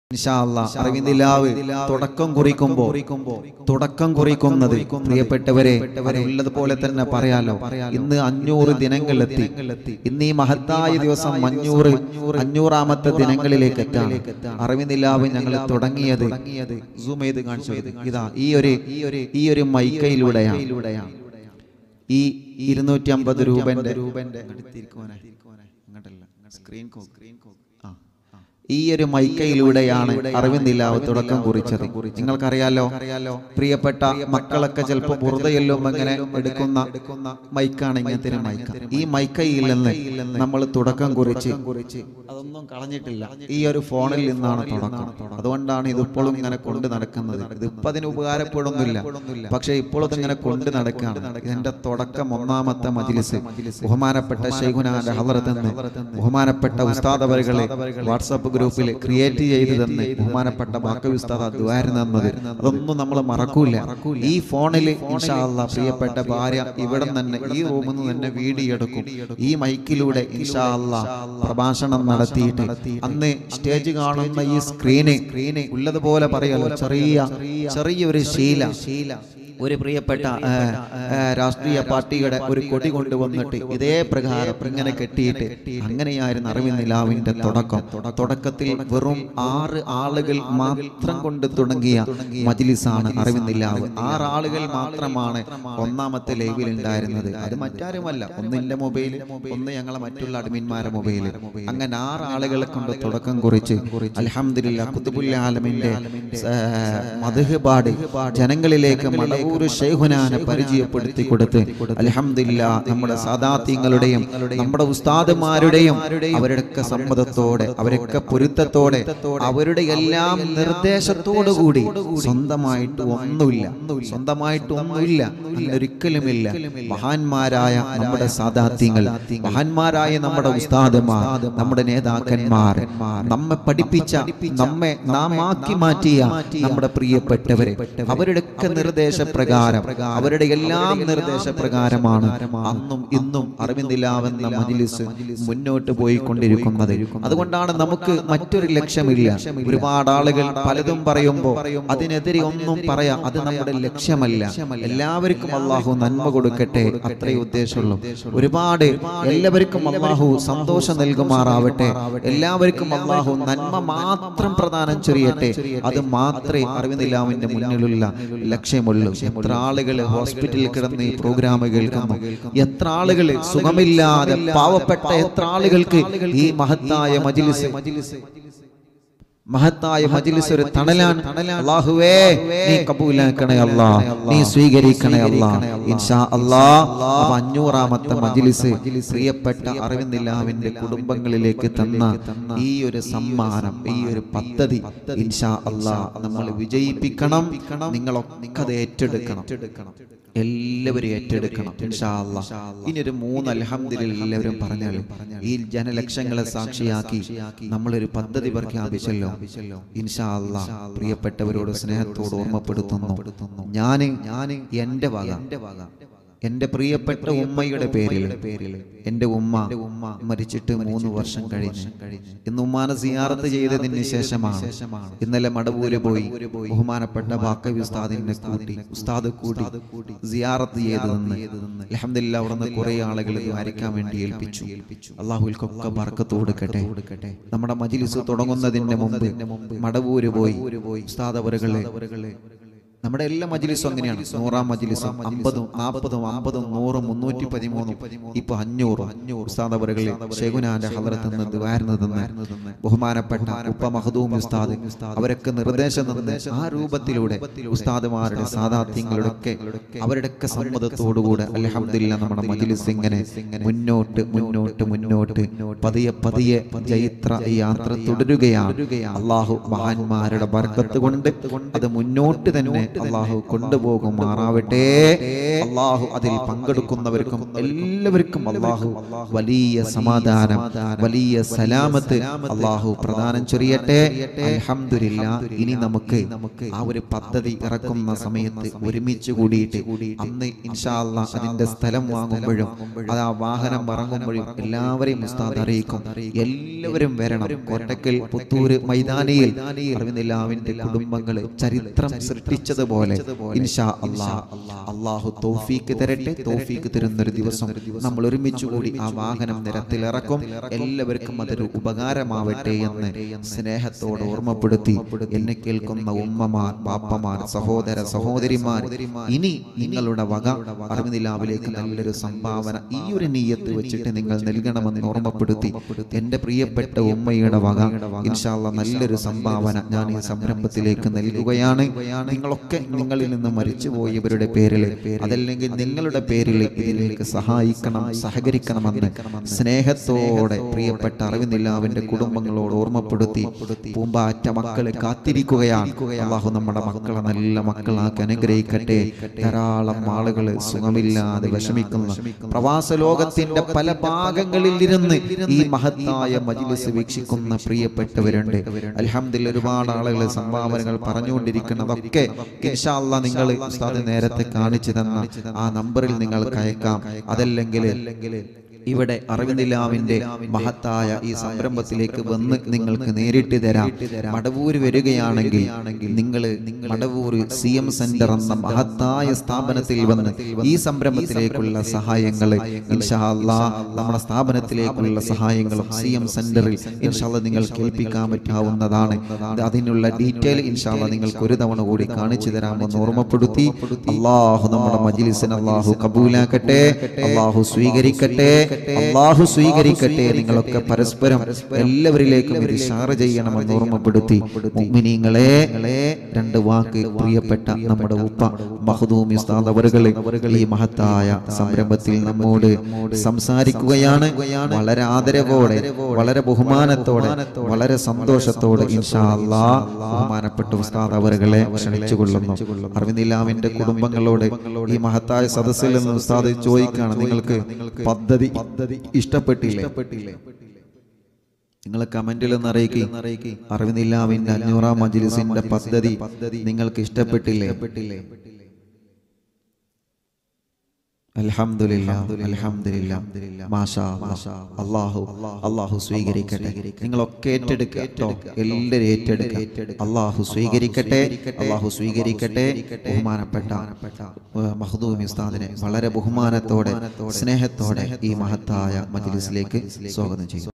ഇൻഷാ അല്ലാഹ് അറിവിന്ദിലാവ് തുടക്കം കുറിക്കുന്നത് പ്രിയപ്പെട്ടവരെ ഉള്ളതുപോലെ തന്നെ പറയാലോ. ഇന്ന് 500 ദിനങ്ങളെത്തി. ഇന്ന് ഈ മഹത്തായ ദിവസം 500ാമത്തെ ദിനങ്ങളിലേക്ക് എത്താണ്. അറിവിന്ദിലാവ് ഞങ്ങൾ തുടങ്ങിയത് സൂം ചെയ്ത് കാണിച്ചു. ഇതാ ഈ ഒരു മൈക്കയിലൂടെയാണ്. ഈ 250 രൂപന്റെ സ്ക്രീൻ ഈ ഒരു മൈക്കയിലൂടെയാണ് അറിവിന്ദിലാവ് തുടക്കം കുറിച്ചത്. നിങ്ങൾക്കറിയാലോ, പ്രിയപ്പെട്ട മക്കളൊക്കെ ചിലപ്പോൾ ബുർദയെല്ലാം അങ്ങനെ എടുക്കുന്ന മൈക്കാണ് ഇങ്ങനത്തെ മൈക്ക. ഈ മൈക്കയിൽ നിന്ന് നമ്മൾ തുടക്കം കുറിച്ച് അതൊന്നും കളഞ്ഞിട്ടില്ല. ഈ ഒരു ഫോണിൽ നിന്നാണ് തുടക്കം. അതുകൊണ്ടാണ് ഇതിപ്പോഴും ഇങ്ങനെ കൊണ്ട് നടക്കുന്നത്. ഇതിപ്പോൾ അതിന് ഉപകാരപ്പെടുന്നില്ല, പക്ഷെ ഇപ്പോഴും ഇങ്ങനെ കൊണ്ട് നടക്കുകയാണ്. ഇതിന്റെ തുടക്കം 1ാമത്തെ മജ്‌ലിസ് ബഹുമാനപ്പെട്ട ശൈഖുനാന്റെ ഹളറത്ത് നിന്ന് ബഹുമാനപ്പെട്ട ഉസ്താദ് അവരുകളെ വാട്സാപ്പ് ഗ്രൂപ്പിൽ ക്രിയേറ്റ് ചെയ്തു തന്ന് ബഹുമാനപ്പെട്ട ബാക്കവി ഉസ്താദ് ദുആര് തന്നത് അതൊന്നും നമ്മൾ മറക്കൂല. ഈ ഫോണിൽ ഇൻഷാ അല്ലാഹ് പ്രിയപ്പെട്ട ഭാര്യ ഇവിടെ തന്നെ ഈ റൂമിൽ നിന്ന് തന്നെ വീഡിയോ എടുക്കും. ഈ മൈക്കിലൂടെ ഇൻഷാ അല്ലാഹ് പ്രഭാഷണം നടത്തിയിട്ട് അന്ന് സ്റ്റേജ് കാണുന്ന ഈ സ്ക്രീന് ഉള്ളതുപോലെ പറയാലോ, ചെറിയൊരു ശീല ഒരു പ്രിയപ്പെട്ട രാഷ്ട്രീയ പാർട്ടിയുടെ ഒരു കൊടി കൊണ്ടുവന്നിട്ട് ഇതേ പ്രകാരം ഇങ്ങനെ കെട്ടിയിട്ട് അങ്ങനെയായിരുന്നു അറിവിന്ദിലാവിന്റെ തുടക്കത്തിൽ വെറും 6 ആളുകൾ മാത്രം കൊണ്ട് തുടങ്ങിയ മജ്‌ലിസാണ് അറിവിന്ദിലാവ്. 6 ആളുകൾ മാത്രമാണ് 1ാമത്തെ ലൈവിൽ ഉണ്ടായിരുന്നത്. അത് മറ്റാരുമല്ല, ഒന്ന് എന്റെ മൊബൈൽ, ഒന്ന് ഞങ്ങളെ മറ്റുള്ള അഡ്മിന്മാരുടെ മൊബൈൽ. അങ്ങനെ 6 ആളുകളെ കൊണ്ട് തുടക്കം കുറിച്ച് അൽഹംദുലില്ലാഹ് ഖുതുബുൽ ആലമിന്റെ മദ്ഹ് പാടി ജനങ്ങളിലേക്ക് ശൈഖുനാനെ പരിചയപ്പെടുത്തി കൊടുത്ത് അൽഹംദുലില്ലാഹ് നമ്മുടെ സാദാത്യങ്ങളുടെയും നമ്മുടെ ഉസ്താദുമാരുടെയും അവരുടെയൊക്കെ സമ്മതത്തോടെ അവരൊക്കെ പൊരുത്തത്തോടെ അവരുടെ എല്ലാം നിർദ്ദേശത്തോടു കൂടി സ്വന്തമായിട്ട് ഒന്നുമില്ല ഒരിക്കലുമില്ല. മഹാന്മാരായ നമ്മുടെ സാദാത്യങ്ങൾ, മഹാന്മാരായ നമ്മുടെ ഉസ്താദുമാർ, നമ്മുടെ നേതാക്കന്മാർ, നമ്മെ പഠിപ്പിച്ച, നമ്മെ നാം ആക്കി മാറ്റിയ നമ്മുടെ പ്രിയപ്പെട്ടവരെ അവരുടെയൊക്കെ നിർദ്ദേശപ്രകാരം അവരുടെ എല്ലാം നിർദ്ദേശപ്രകാരമാണ് അന്നും ഇന്നും അറിവിന്ദിലാവെന്ന മജ്‌ലിസ് മുന്നോട്ട് പോയിക്കൊണ്ടിരിക്കുന്നത്. അതുകൊണ്ടാണ് നമുക്ക് മറ്റൊരു ലക്ഷ്യമില്ല. ഒരുപാട് ആളുകൾ പലതും പറയുമ്പോൾ അതിനെതിരെ ഒന്നും പറയാം, അത് നമ്മുടെ ലക്ഷ്യമല്ല. എല്ലാവർക്കും അല്ലാഹു നന്മ കൊടുക്കട്ടെ, അത്രേ ഉദ്ദേശമുള്ളൂ. ഒരുപാട് എല്ലാവർക്കും അല്ലാഹു സന്തോഷം നൽകുമാറാവട്ടെ. എല്ലാവർക്കും അല്ലാഹു നന്മ മാത്രം പ്രദാനം ചെയ്യട്ടെ. അത് മാത്രമേ അറിവിന്ദിലാവിന്റെ മുന്നിലുള്ള ലക്ഷ്യമുള്ളൂ. എത്ര ആളുകൾ ഹോസ്പിറ്റലിൽ കിടന്ന് ഈ പ്രോഗ്രാം കേൾക്കുന്നു, എത്ര ആളുകൾ സുഖമില്ലാതെ പാവപ്പെട്ട എത്ര ആളുകൾക്ക് ഈ മഹത്തായ മജ്‌ലിസ് ഒരു തണലാണ്. അല്ലാഹുവേ നീ കബൂലാക്കണേ അല്ലാഹ്, നീ സ്വീകരിക്കണേ അല്ലാഹ്. ഇൻഷാ അല്ലാഹ് 500ാമത്തെ മജ്‌ലിസ് പ്രിയപ്പെട്ട അറിവിന്ദിലാവിന്റെ കുടുംബങ്ങളിലേക്ക് തന്ന ഈ ഒരു സമ്മാനം, ഈ ഒരു പദ്ധതി ഇൻഷാ അല്ലാഹ് നമ്മൾ വിജയിപ്പിക്കണം. നിങ്ങളൊക്കെ അത് ഏറ്റെടുക്കണം, എല്ലാവരും ഏറ്റെടുക്കണം ഇൻഷാ അല്ലാഹ്. ഇനി ഒരു 3 അൽഹംദുലില്ലാഹ് എല്ലാവരും പറഞ്ഞാലും ഈ ജനലക്ഷങ്ങളെ സാക്ഷിയാക്കി നമ്മളൊരു പദ്ധതി പ്രഖ്യാപിച്ചല്ലോ. ഇൻഷാ അല്ലാഹ് പ്രിയപ്പെട്ടവരോട് സ്നേഹത്തോട് ഓർമ്മപ്പെടുത്തുന്നു. ഞാൻ എൻ്റെ വക, എൻ്റെ പ്രിയപ്പെട്ട ഉമ്മയുടെ പേരിൽ, എൻ്റെ ഉമ്മ മരിച്ചിട്ട് 3 വർഷം കഴിഞ്ഞ് ഇന്ന് ഉമ്മാനെ സിയാറത്ത് ചെയ്തതിന് ശേഷമാണ് ഇന്നലെ മടവൂര് പോയി ബഹുമാനപ്പെട്ട ബാക്കവി ഉസ്താദ് കൂട്ടി സിയാറത്ത് ചെയ്തതെന്ന് അൽഹംദുലില്ലാഹ്. അവിടെ നിന്ന് കുറെ ആളുകൾ ദ്വാരിക്കാൻ വേണ്ടി ഏൽപ്പിച്ചു. അല്ലാഹുവിൽക്കൊക്കെ ബർക്കത്ത് കൊടുക്കട്ടെ. നമ്മുടെ മജ്‌ലിസ് തുടങ്ങുന്നതിന് മുമ്പ് മടവൂര് പോയി ഉസ്താദ് അവരുകളെ, നമ്മുടെ എല്ലാ മജ്‌ലിസും അങ്ങനെയാണ്. 100ാം മജ്‌ലിസും 50, 40, 50, 100, 313 ഇപ്പൊ 500 ഉസ്താദ് അവരുകളെ ശൈഖുനാന്റെ ഹളറത്ത് നിന്ന് ദുആർന്ന് ബഹുമാനപ്പെട്ട ഉപ്പ മഖ്ദൂം ഉസ്താദ് അവരൊക്കെ നിർദ്ദേശം തന്ന ആ രൂപത്തിലൂടെ ഉസ്താദുമാരുടെ സാദാത്യങ്ങളുടെ അവരുടെയൊക്കെ സമ്മതത്തോടുകൂടെ അൽഹംദുലില്ലാഹ് നമ്മുടെ മജ്‌ലിസ് ഇങ്ങനെ മുന്നോട്ട് പതിയെ ചൈത്ര യാത്ര തുടരുകയാണ്. അല്ലാഹു മഹാന്മാരുടെ ബർക്കത്ത് കൊണ്ട് അത് മുന്നോട്ട് തന്നെ അള്ളാഹു കൊണ്ടുപോകുമാറാവട്ടെ. അള്ളാഹു അതിൽ പങ്കെടുക്കുന്നവർക്കും എല്ലാവർക്കും അള്ളാഹു വലിയ സമാധാനം, വലിയ സലാമത്ത് അള്ളാഹു പ്രദാനം ചൊരിയട്ടെ. അൽഹംദുലില്ലാ. ഇനി നമുക്ക് ആ ഒരു പദ്ധതി ഇറക്കുന്ന സമയത്ത് ഒരുമിച്ച് കൂടിയിട്ട് അന്ന് ഇൻഷാ അല്ലാഹ് അതിന്റെ സ്ഥലം വാങ്ങുമ്പോഴും അത് ആ വാഹനം ഇറങ്ങുമ്പോഴും എല്ലാവരെയും ഉസ്താദ് അറിയിക്കും. എല്ലാവരും വരണം. കോട്ടക്കൽ പുത്തൂര് മൈതാനിയിൽ അറിവിന്ദില്ലാവിന്റെ കുടുംബങ്ങള് ചരിത്രം സൃഷ്ടിച്ചതുപോലെ ഇൻഷാ അല്ലാഹ് അള്ളാഹു തൗഫീക്ക് തരട്ടെ. തൗഫീക്ക് തരുന്നൊരു ദിവസം നമ്മൾ ഒരുമിച്ച് കൂടി ആ വാഹനം നിരത്തിലിറക്കും. എല്ലാവർക്കും അതൊരു ഉപകാരമാവട്ടെ എന്ന് സ്നേഹത്തോട് ഓർമ്മപ്പെടുത്തി എന്നെ കേൾക്കുന്ന ഉമ്മമാർ, ബാപ്പമാർ, സഹോദര സഹോദരിമാർ, ഇനി നിങ്ങളുടെ വക അറിവിന്ദില്ലാവിലേക്ക് നല്ലൊരു സംഭാവന ഈ ഒരു നിയ്യത്ത് വെച്ചിട്ട് നിങ്ങൾ നൽകണമെന്ന് ഓർമ്മപ്പെടുത്തി എൻ്റെ പ്രിയപ്പെട്ട ഉമ്മയുടെ വക ഇൻഷാ അല്ലാഹ് നല്ലൊരു സംഭാവന ഞാൻ ഈ സംരംഭത്തിലേക്ക് നൽകുകയാണ്. നിങ്ങളൊക്കെ നിങ്ങളിൽ നിന്ന് മരിച്ചുപോയവരുടെ പേരിൽ അതല്ലെങ്കിൽ നിങ്ങളുടെ പേരിൽ ഇതിലേക്ക് സഹായിക്കണം, സഹകരിക്കണമെന്ന് സ്നേഹത്തോടെ പ്രിയപ്പെട്ട അറിവിന്ദില്ലാവിന്റെ കുടുംബങ്ങളോട് ഓർമ്മപ്പെടുത്തി പൂമ്പാറ്റ മക്കളെ കാത്തിരിക്കുകയാണ്. അള്ളാഹു നമ്മുടെ മക്കളെ നല്ല മക്കളാക്കി അനുഗ്രഹിക്കട്ടെ. ധാരാളം ആളുകൾ സുഖമില്ലാതെ വിഷമിക്കുന്ന പ്രവാസ ലോകത്തിന്റെ പല ഭാഗങ്ങളിൽ ഇരുന്ന് ഈ മഹത്തായ മജ്‌ലിസ് വീക്ഷിക്കുന്ന പ്രിയപ്പെട്ടവരുണ്ട്. അൽഹംദുലില്ലാഹ് ഒരുപാട് ആളുകൾ സംഭാവനകൾ പറഞ്ഞുകൊണ്ടിരിക്കുന്നതൊക്കെ ഇൻഷാ അല്ലാഹ് നിങ്ങൾ ഉസ്താദ് നേരത്തെ കാണിച്ചു തന്ന ആ നമ്പറിൽ നിങ്ങൾക്ക് അയക്കാം. അതല്ലെങ്കിൽ ഇവിടെ അറിവിന്ദില്ലാവിന്റെ മഹത്തായ ഈ സംരംഭത്തിലേക്ക് വന്ന് നിങ്ങൾക്ക് നേരിട്ട് തരാം. മടവൂർ വരികയാണെങ്കിൽ നിങ്ങൾ മടവൂർ CM സെന്റർ എന്ന മഹത്തായ സ്ഥാപനത്തിൽ വന്ന് ഈ സംരംഭത്തിലേക്കുള്ള സഹായങ്ങൾ ഇൻഷാ അല്ലാഹ് നമ്മുടെ സ്ഥാപനത്തിലേക്കുള്ള സഹായങ്ങളും CM സെന്ററിൽ ഇൻഷാ അല്ലാഹ് നിങ്ങൾക്ക് കേൾപ്പിക്കാൻ പറ്റാവുന്നതാണ്. അതിനുള്ള ഡീറ്റെയിൽ ഇൻഷാ അല്ലാഹ് നിങ്ങൾക്ക് ഒരു തവണ കൂടി കാണിച്ചു തരാമെന്ന് ഓർമ്മപ്പെടുത്തി അല്ലാഹു നമ്മുടെ മജ്‌ലിസിനെ അല്ലാഹു കബൂലാക്കട്ടെ, അല്ലാഹു സ്വീകരിക്കട്ടെ, അല്ലാഹു സ്വീകരിക്കട്ടെ. നിങ്ങളൊക്കെ പരസ്പരം എല്ലാവരിലേക്കും ഇത് ഷെയർ ചെയ്യണമെന്ന് ഓർമ്മപ്പെടുത്തി മുഅ്മിനീങ്ങളെ രണ്ട് വാക്ക് പ്രിയപ്പെട്ട നമ്മുടെ ഉപ്പ മഖ്ദൂമി ഉസ്താദ് അവറുകളെ ഈ മഹത്തായ സംരംഭത്തിൽ നമ്മോട് സംസാരിക്കുകയാണ്. വളരെ ആദരവോടെ, വളരെ ബഹുമാനത്തോടെ, വളരെ സന്തോഷത്തോടെ ഇൻഷാ അല്ലാഹ് ബഹുമാനപ്പെട്ട ഉസ്താദ് അവറുകളെ ക്ഷണിച്ചുകൊള്ളുന്നു. അറിവിന്ദില്ലാവിന്റെ കുടുംബങ്ങളോട് ഈ മഹത്തായ സദസ്സിൽ നിന്ന് ഉസ്താദ് ചോദിക്കുകയാണ്, നിങ്ങൾക്ക് പദ്ധതി ഇഷ്ടപ്പെട്ടില്ലേ? നിങ്ങൾ കമന്റിൽ ഒന്ന് അറിയിക്കുക. അറിവിന്ദില്ലാവിന്റെ 500ാം മജ്‌ലിസിന്റെ പദ്ധതി നിങ്ങൾക്ക് ഇഷ്ടപ്പെട്ടില്ലേ? അൽഹംദുലില്ലാഹ്, അൽഹംദുലില്ലാഹ്, മാഷാ അല്ലാഹ്. അല്ലാഹു സ്വീകരിക്കട്ടെ. നിങ്ങളൊക്കെ ഏറ്റെടുക്കുക കേട്ടോ, എല്ലാവരും ഏറ്റെടുക്കുക. അല്ലാഹു സ്വീകരിക്കട്ടെ, അല്ലാഹു സ്വീകരിക്കട്ടെ. ബഹുമാനപ്പെട്ട മഖ്ദൂമി ഉസ്താദിനെ വളരെ ബഹുമാനത്തോടെ സ്നേഹത്തോടെ ഈ മഹത്തായ മജ്‌ലിസിലേക്ക് സ്വാഗതം ചെയ്യും.